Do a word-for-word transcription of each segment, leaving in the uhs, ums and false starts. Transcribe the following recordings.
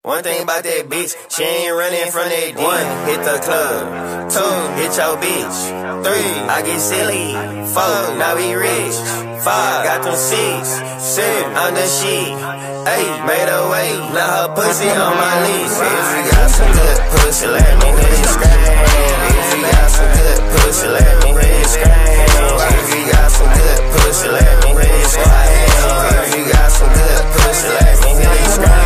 One thing about that bitch, she ain't running from that dick. One, hit the club. Two, hit your bitch. Three, I get silly. Four, now we rich. Five, got them six. Seven, on the sheet. Eight, made a way. Now her pussy on my list. If you got some good pussy, let me hear you scream. If you got some good pussy, let me hear you scream. If you got some good pussy, let me hear you scream. If you got some good pussy, let me hear you scream.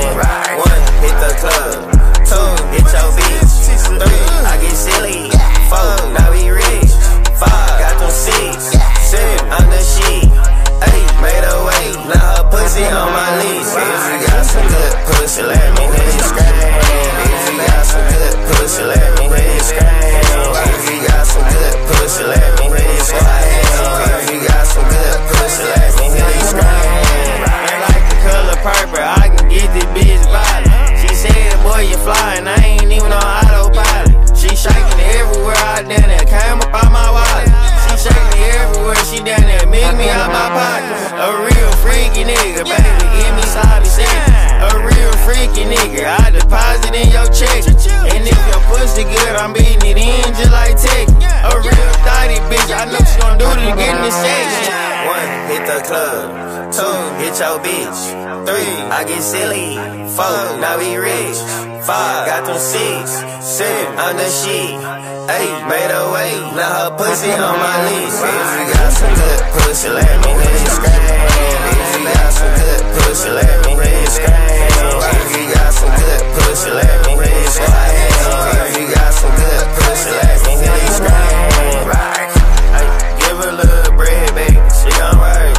Hit the club. Two, hit your bitch. Three, I get silly. Four, now we rich. Five, got them six. Seven, on the sheet. Eight, made a way. Now her pussy on my list. If you got some good pussy, let me hear you scream. If you got some good pussy, let me hear you scream. If you got some good pussy, let me hear you scream. If you got some good pussy, let me hear you scream. And like the color purple, I can get this bitch violent. Boy, you flying, I ain't even on autopilot. She shaking everywhere I down there, came up out my wallet. She shaking everywhere, she down there, make me out my pocket. A real freaky nigga, baby, give me sloppy seconds. A real freaky nigga, I deposit in your check. And if your pussy good, I'm beating it in just like tech. A real thotty bitch, I know she gon' do it to get in the section. One, hit the club. Two, hit your bitch. Three, I get silly. Four, now we rich. Five, got them six. Seven, on the sheet. Eight, made a way. Now her pussy on my list. If you got some good pussy, let me hear you scream. If you got some good pussy, let me hear you scream. If you got some good pussy, let me hear you scream. If you got some good pussy, let me hear you scream. Right. Give her a little bread, baby. She gon' work.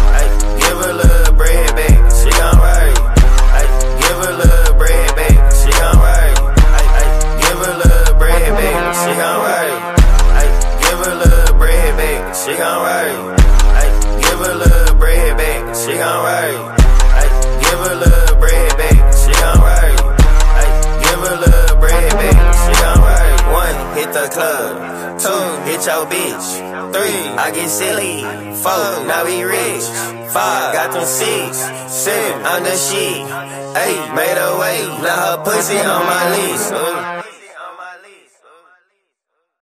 Give her a little bread, baby. She gon' work. Give her a little bread, baby. She gon' work. Give her a little bread, baby. She gon' work. Give her a little bread, baby. She gon' work. Give her a little bread, baby. She gon' work. Give her a little bread, baby. She gon' work. Give her a little bread, baby. She gon' work. One, hit the club. Two, hit your bitch. Three, I get silly. Four, now we rich. Five, got them six. Seven, on the sheet. Eight, made a way. Now her pussy on my list.